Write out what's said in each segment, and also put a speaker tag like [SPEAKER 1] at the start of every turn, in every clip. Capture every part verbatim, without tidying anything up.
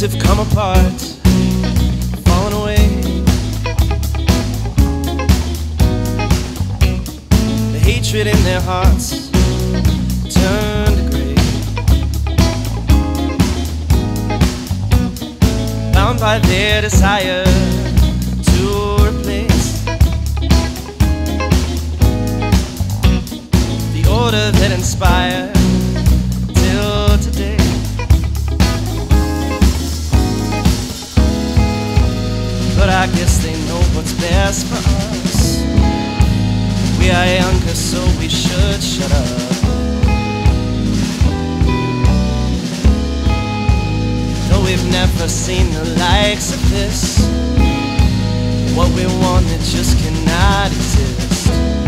[SPEAKER 1] have come apart, fallen away. The hatred in their hearts turned to grey, bound by their desire to replace the order that inspired till today. But I guess they know what's best for us. We are younger, so we should shut up. Though we've never seen the likes of this, what we want, it just cannot exist.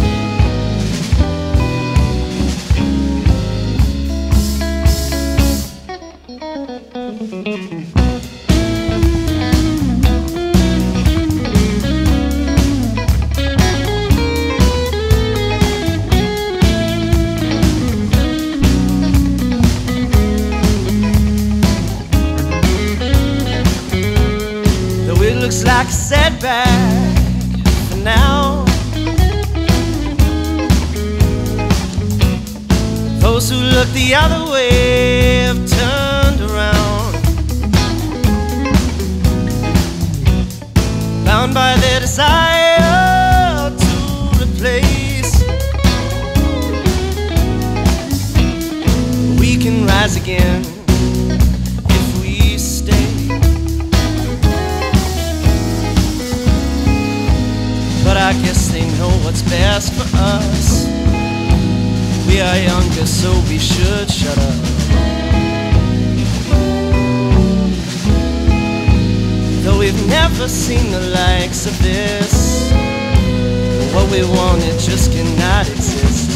[SPEAKER 1] Looks like a setback for now. Those who look the other way have turned around, bound by their desire to replace. We can rise again if we stay. But I guess they know what's best for us. We are younger, so we should shut up. Though we've never seen the likes of this, what we want, it just cannot exist.